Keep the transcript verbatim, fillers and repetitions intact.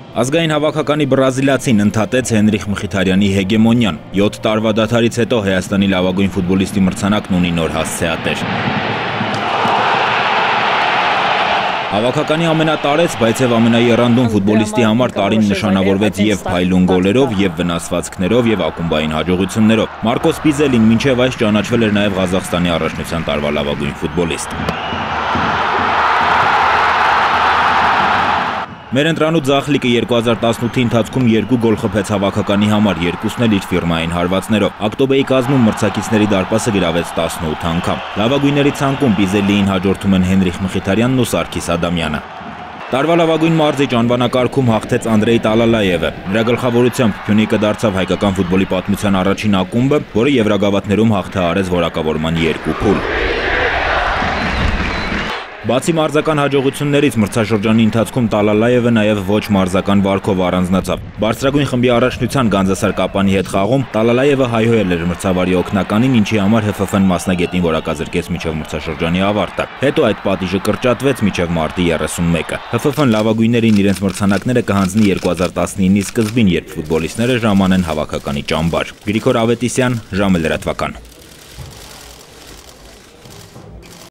Ազգային հավաքականի բրազիլացին ընդհատեց Հենրիխ Մխիթարյանի հեգեմոնիան։ յոթ տարվա դադարից հետո Հայաստանի լավագույն ֆուտբոլիստի մրցանակն ունի նոր հասցեատեր։ Հավաքականի ամենատարեց, բայց և ամենաեռանդուն ֆուտբոլիստի համար տարին նշանավորվեց և փայլուն գոլերով, և վնասվածքներով, և ակումբային հաջողություններով։ Մարկոս Պիզելին մինչև այս ճանաչվել էր նաև Ղազախստանի առաջնության տարվա լավագույն ֆուտբոլիստ։ Մեր ընտրանուց Ձախլիկը երկու հազար տասնութի ընթացքում երկու գոլ խփեց հավաքականի համար, երկուսն էլ իր ֆիրմային հարվածներով։ Ակտոբերի կազմում մրցակիցների դարպասը գրավեց տասնութ անգամ։ Լավագույնների ցանկում Պիզելիին հաջորդում են Հենրիխ Մխիթարյանն ու Սարգիս Ադամյանը։ Տարվա լավագույն մարզիչ անվանակարգում հաղթեց Անդրեյ Տալալաևը։ Նրա գլխավորությամբ Փյունիկը դարձավ հայկական ֆուտբոլի պատմության առաջին ակումբը, որը Եվրագավաթներում հաղթահարեց որակավորման երկու փուլ։ Բացի մարզական հաջողություններից մրցաշրջանի ընթացքում Տալալաևը նաև ոչ մարզական վարքով առանձնացավ։ Բարձրագույն խմբի առաջնության Գանձասար Կապանի հետ խաղում Տալալաևը հայհոյել էր մրցավարի օգնականին, ինչի համար ՀՖՖ-ն մասնագետին որակազրկեց մինչև մրցաշրջանի ավարտը։ Հետո այդ պատիժը կրճատվեց մինչև մարտի երեսունմեկը։ ՀՖՖ-ն լավագույններին իրենց մրցանակները կհանձնի երկու հազար տասնինի սկզբին, երբ ֆուտբոլիստները ժամանեն հավաքականի ճամբար։ Գրիգոր Ավետիսյան, ժամը լրատվական։